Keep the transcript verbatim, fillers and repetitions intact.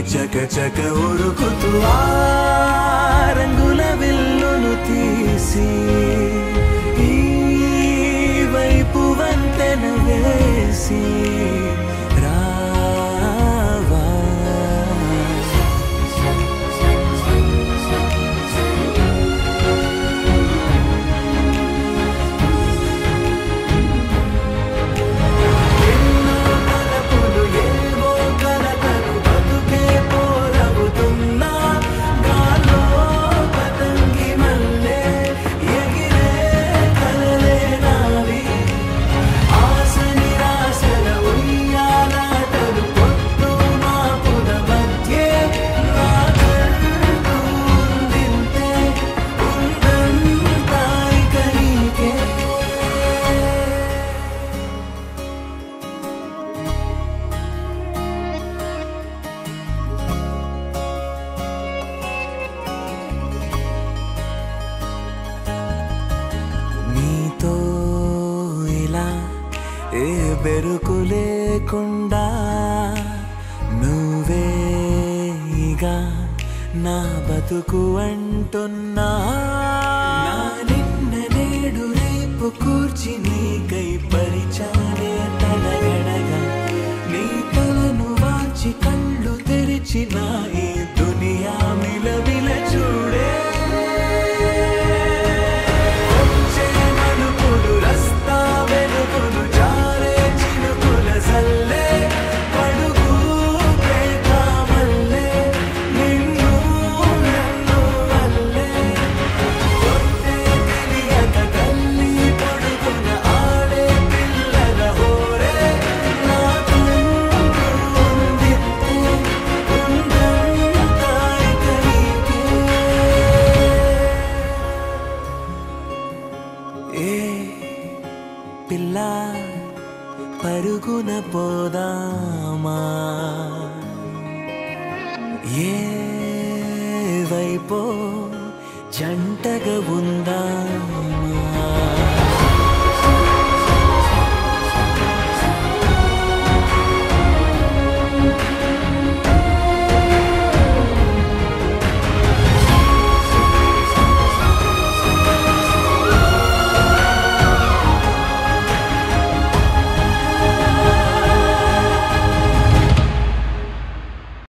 చక చక ఉరుకుతూ ఆ రంగుల విల్లును తీసి ఈ వైపు వంతెన వేసి రావా. ఎన్నో తలపులు ఏవో కలతలు బతుకే పోలవుతున్నా గాల్లో పతంగి మల్లె ఎగిరే కలలే నావి. ఆశ నిరాశల ఉయ్యాలాటలు పొద్దు మాపుల మధ్యే నాకంటూ ఉందింతే ఉందంతా ఇక నీకే. నీతో ఇలా ఏ బెరుకు లేకుండా నువ్వేగా నా బతుకు అంటున్నా. నా నిన్న నేడు రేపు కూర్చి నీకై పరిచానే తడగడగా నీ తలను వాచి కళ్ళు తెరిచిన ఈ దునియా మిలమిల చూడే. వచ్చే మలుపులు రస్తా వెలుగులు జారే చినుకుల సల్లే పడుగు పేకా మల్లె నిన్ను నన్ను వల్లే. కొట్టే తెలియక తల్లి పొడుగున ఆడే పిల్లల హోరే నాకంటూ ఉందింతే ఉందంతా ఇక నీకే. ఏ పిల్ల పరుగున పోదామా ఏ వైపో జంటగా ఉందామా.